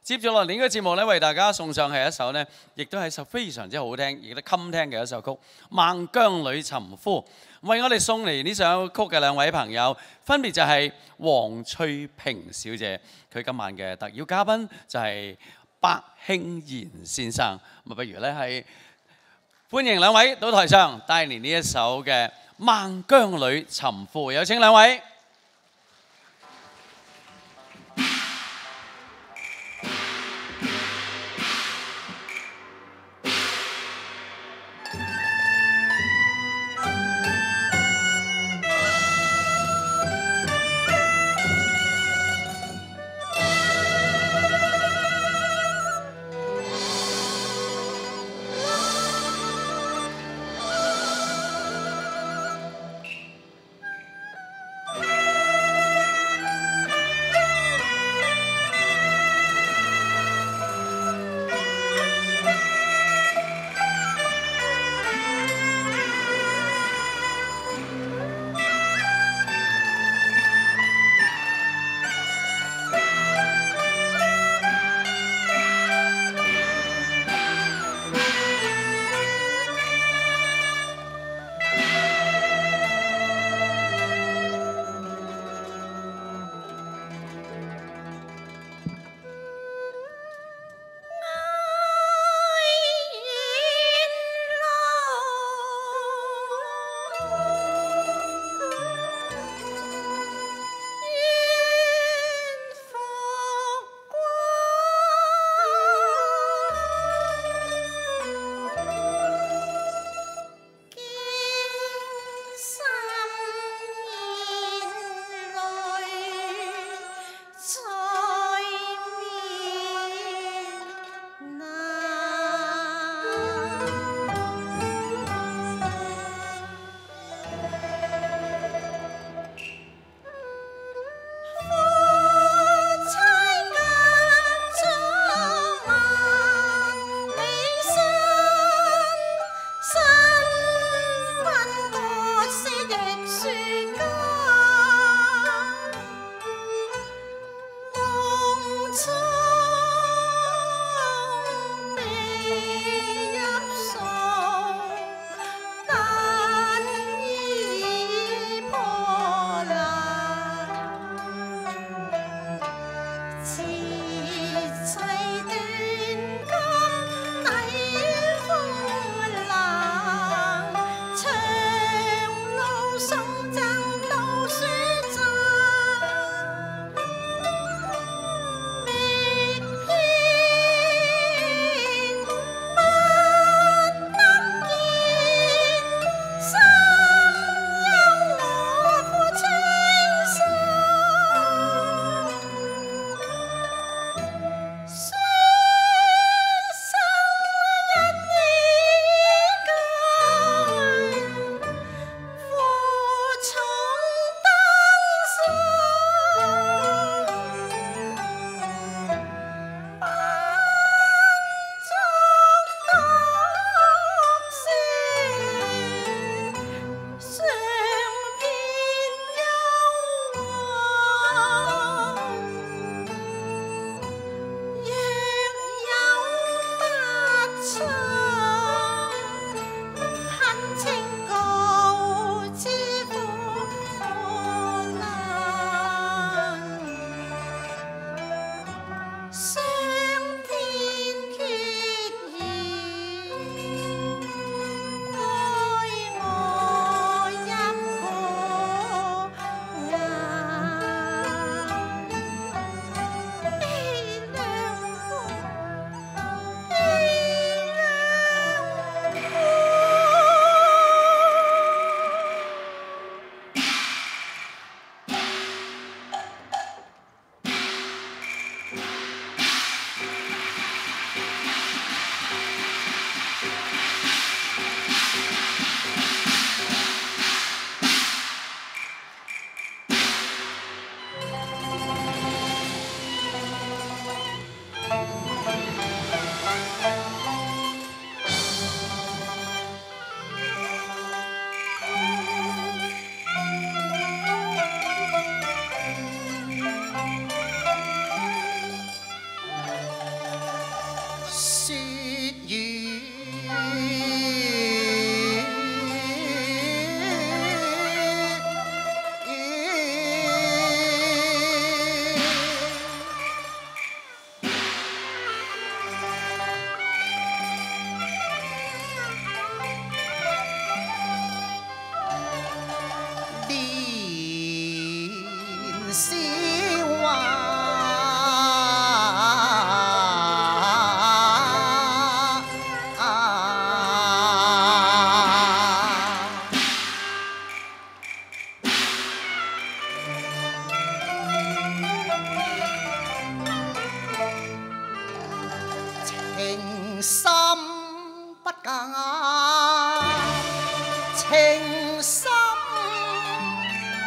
接住落嚟呢個節目咧，為大家送上係一首呢，亦都係一首非常之好聽，亦都襟聽嘅一首曲《孟姜女尋夫》。為我哋送嚟呢首曲嘅兩位朋友，分別就係黃翠萍小姐，佢今晚嘅特邀嘉賓就係白慶賢先生。咁不如呢，係歡迎兩位到台上帶嚟呢一首嘅《孟姜女尋夫》，有請兩位。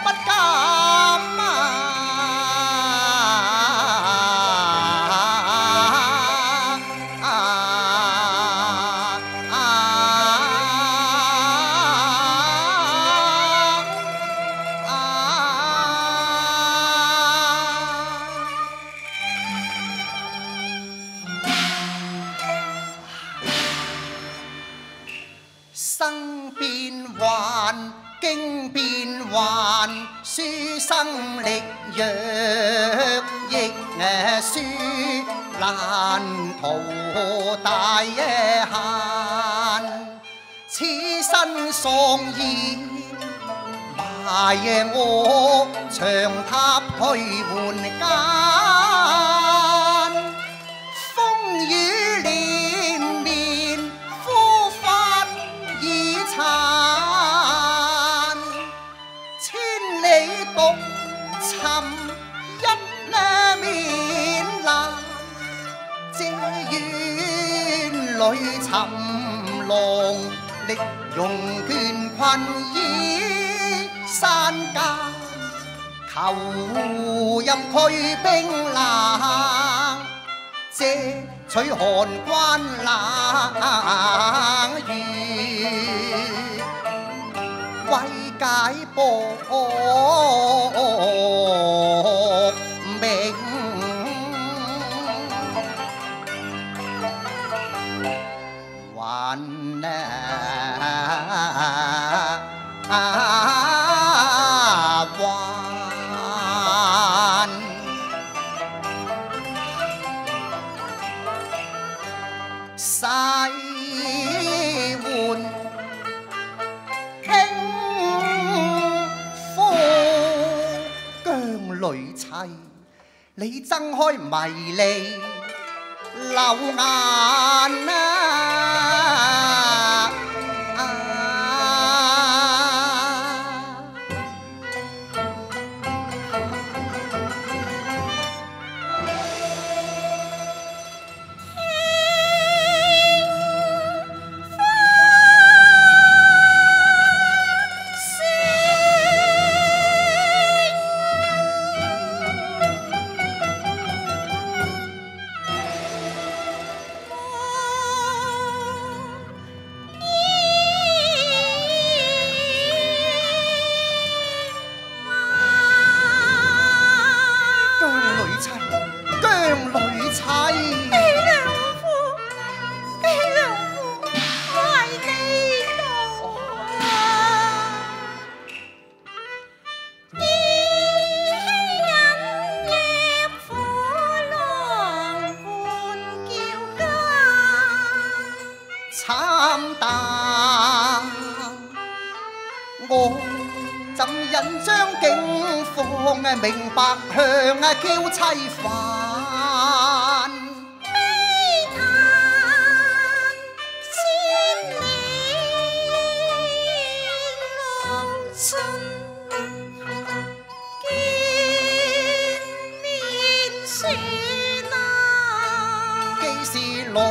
不敢生變幻，經變幻，書生力弱，亦書難逃大限。此身喪意，埋我長塔退換間。風雨連綿，枯髮已殘，千里獨尋一面蘭。這院裏尋浪，力容倦困於山間。求入去冰冷，遮取寒關冷雨，為解薄命。還洗換輕夫姜女妻，你睜開迷離流眼慘淡，我怎忍將境況明白向嬌妻煩？悲嘆千里路盡，見面說啊，既是來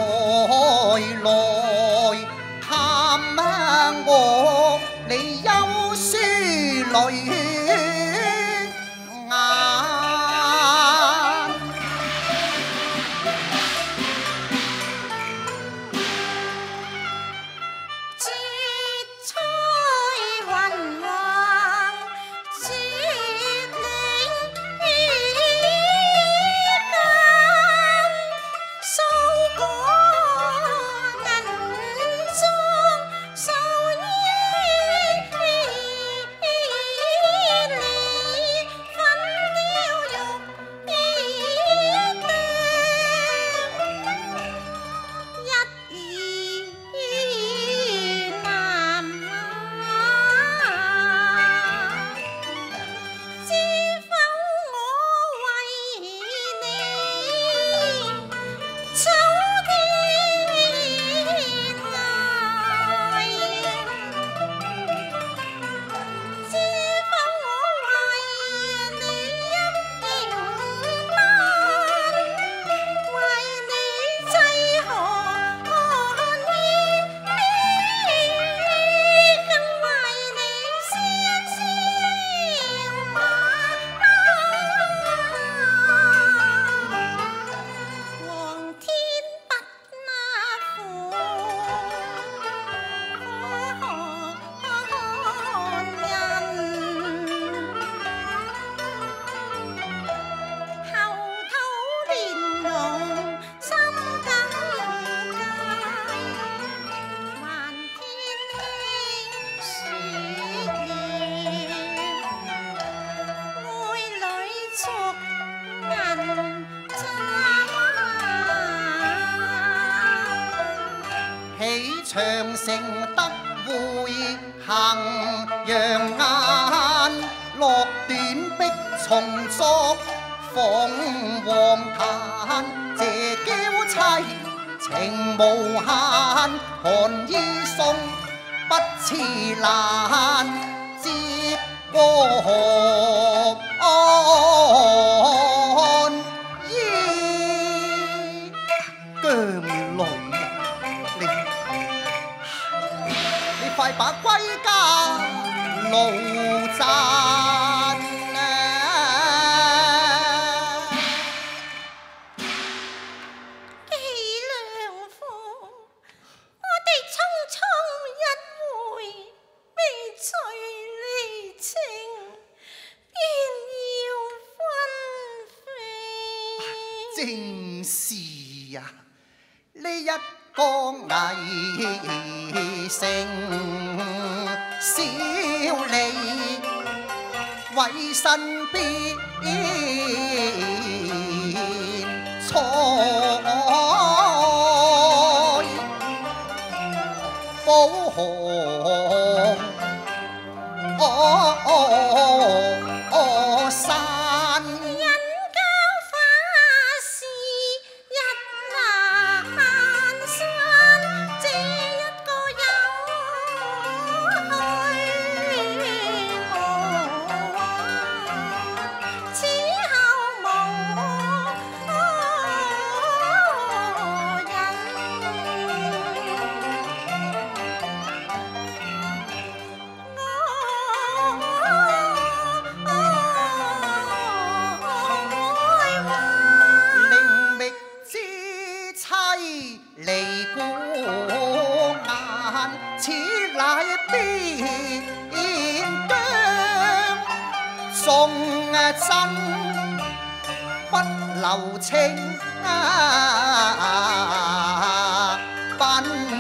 我你休書淚眼，節吹雲橫，節嶺雨間，數個銀鐘。 長城得會行陽眼，落短壁重作鳳凰壇，謝嬌妻情無限，寒衣送不似蘭，接過河岸衣姜女，你快把歸家路讚啊！ 紀良婦，我哋匆匆一回，未遂離情，便要分飛。 正是呀，呢一個偽性小利，為身邊錯保河山。 交花事日難散，這一個有去無還，此後無靈覓之妻離故眼，此乃邊疆送真不留情品。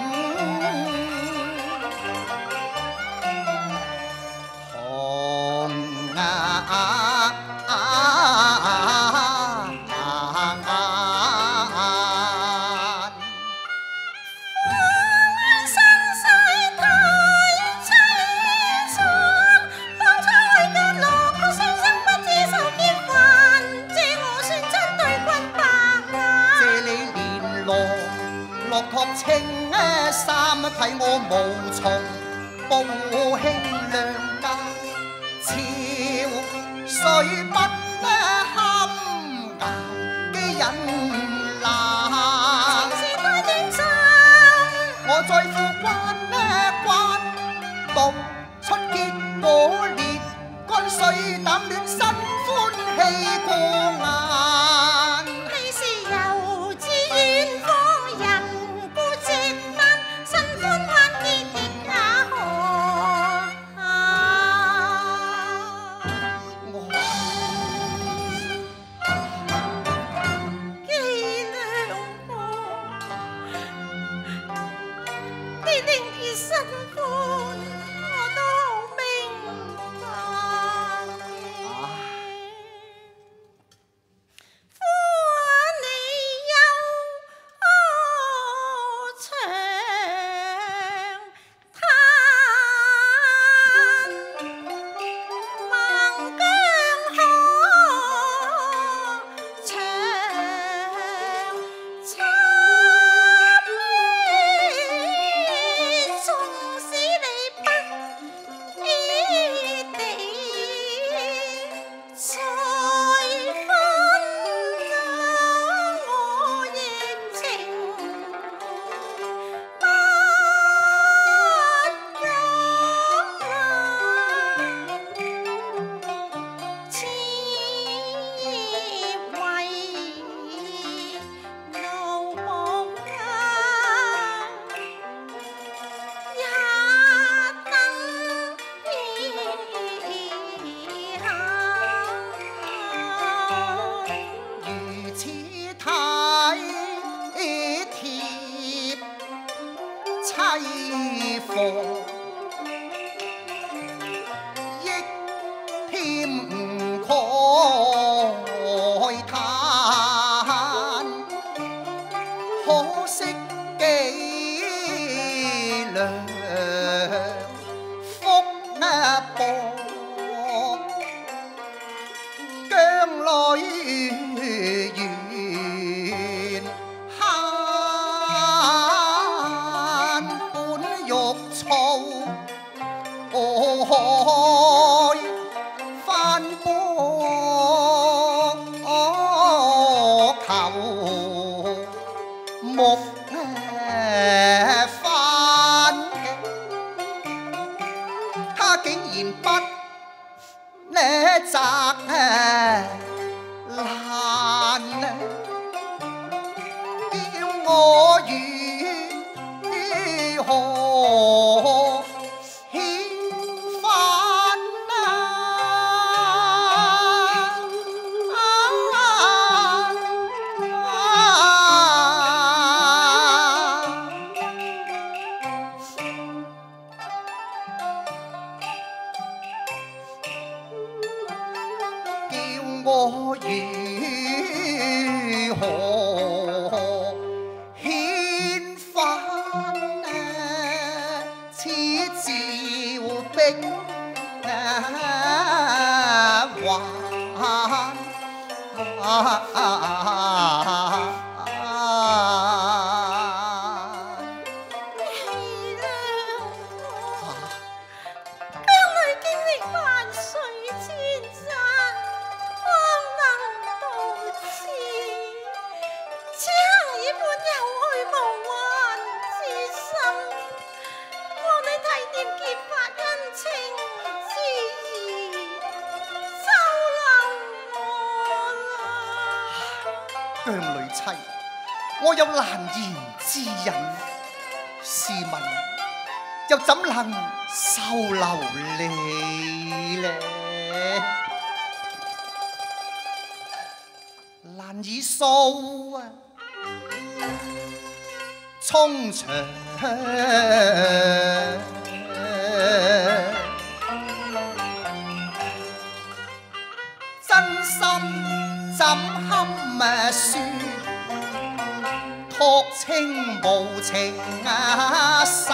落託青衫替我無從報興良家，潮水不堪捱嘅人難。我在乎關讀出結果烈，乾水膽暖心歡喜過眼。 你是遊子遠方人，孤寂單身歡歡結結也可紀良婦，你定結新歡，我都好明白嘅。夫你有長嘆，孟姜河長插你，縱使你不依地再分我亦情不敢，此業為路無間，也等以下。 如此體貼妻房，亦添慨嘆。可惜幾然不呢責難，叫我如何遣返啊？我如何遣返呢？此招兵姜女妻，我有難言之隱，試問又怎能收留你呢？難以數啊，衷腸真心怎堪説？託清無情世，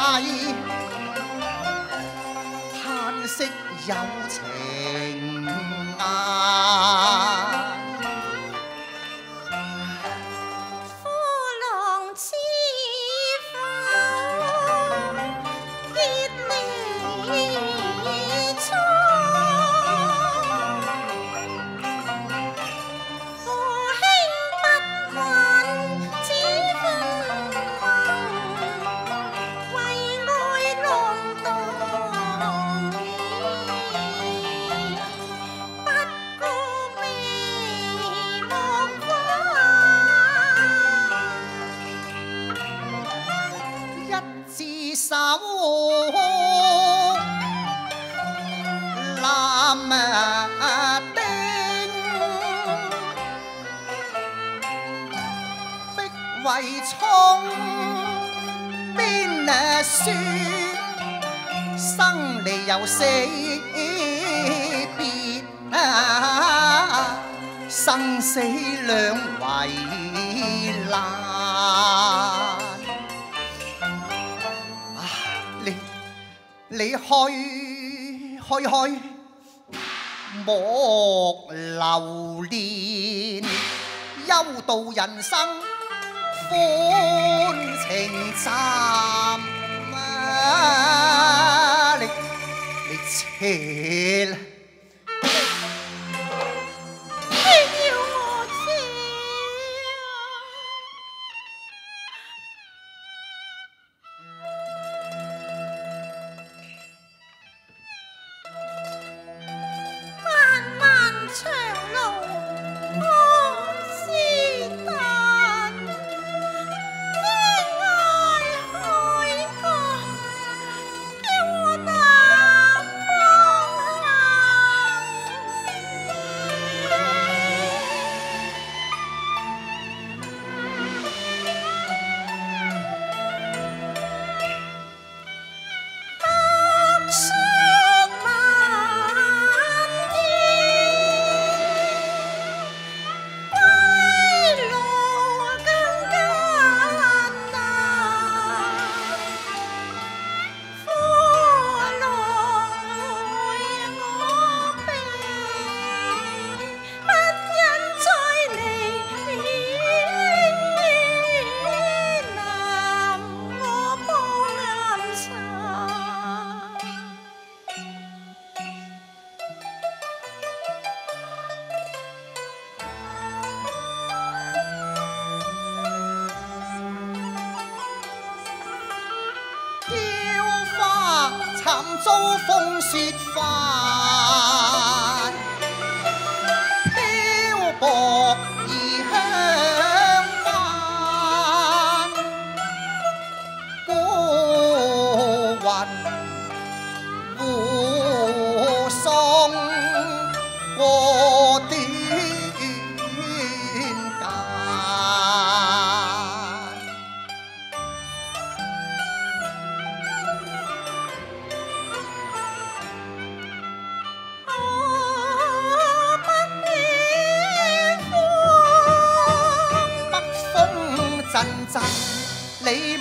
嘆息有情啊！ 夫郎知否結離初？父兄不允，只分盟，為愛浪蕩不顧眉目光。 一至手攬丁，逼為衝邊輸，生離又死別生死兩為難。你去莫留戀，休度人生歡情站啊！你切啦！ 你要我知漫漫長路我是但，戀愛海角叫我難放下。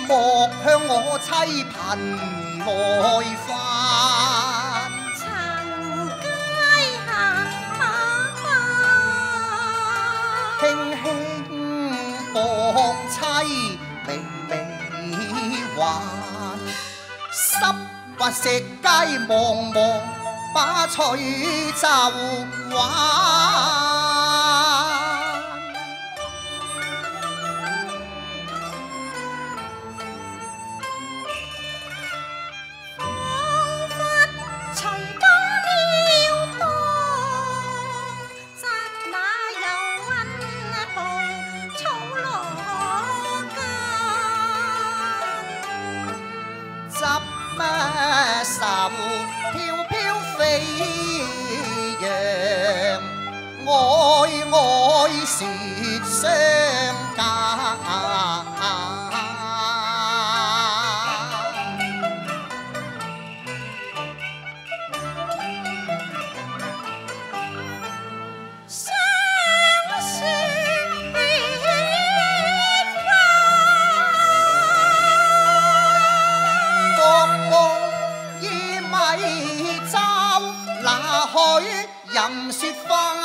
莫向我妻貧來犯。 曾街行輕輕當妻明未還，濕滑石街茫茫把翠袖挽。愁飄飄飛揚，愛愛是相隔。任説飯，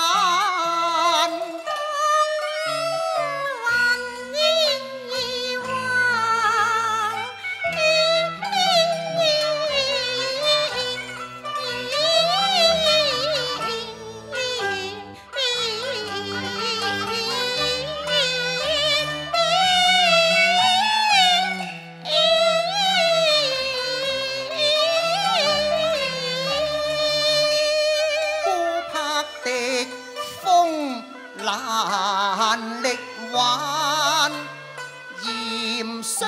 難力挽，嚴霜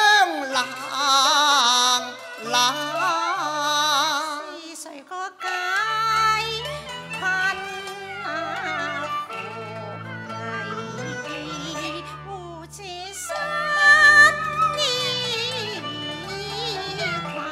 冷。 是誰個解困苦自身衣裙？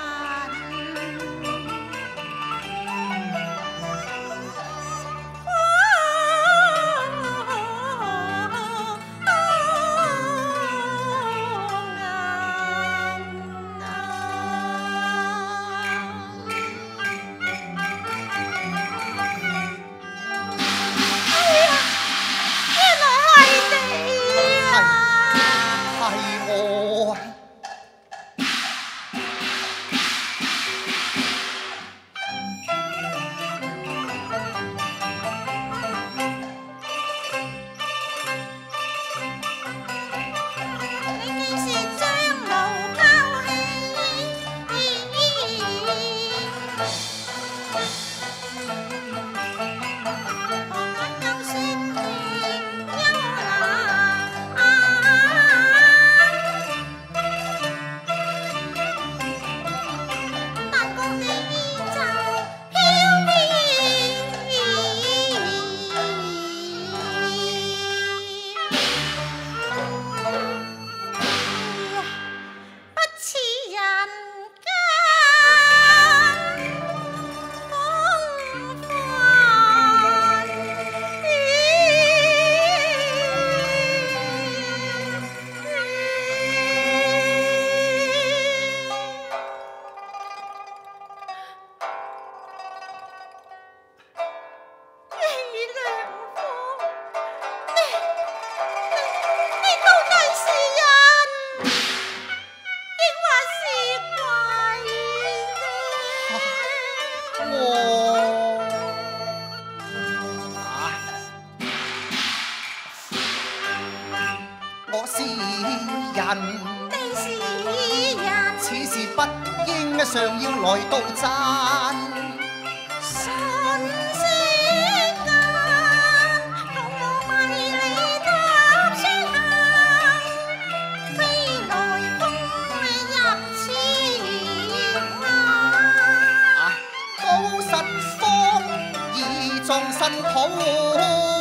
我是人， 你是人， 此事不應常要來到讚。 瞬息間，同我迷離踏雪行，飛來風入前眼。 高實方以壯身土。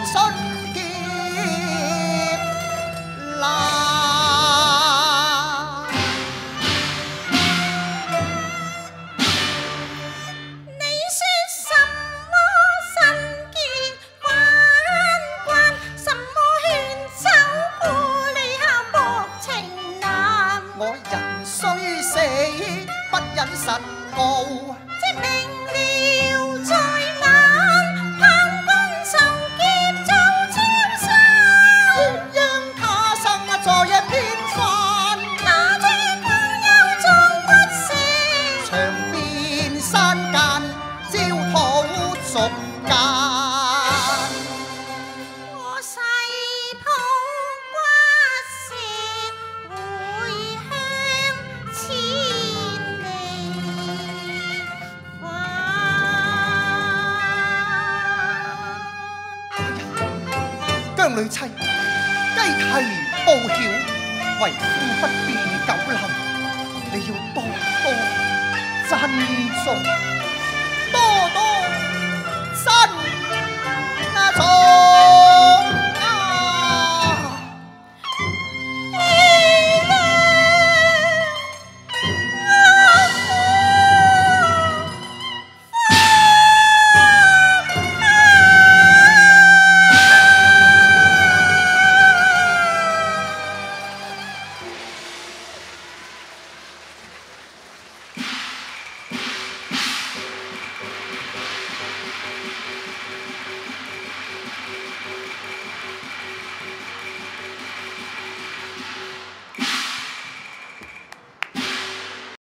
信劫難。 你說什麼神結關關，什麼勸酒故里下薄情男。 我人雖死，不忍實告。 即明了在眼，盼君受劫做超生。 讓他生在一邊飯， 那珠光又縱不勝， 長邊山間焦土逐間。 我細抱骨石回鄉千里返。 姜女妻，雞啼報曉，為夫不便久留，你要多多珍重。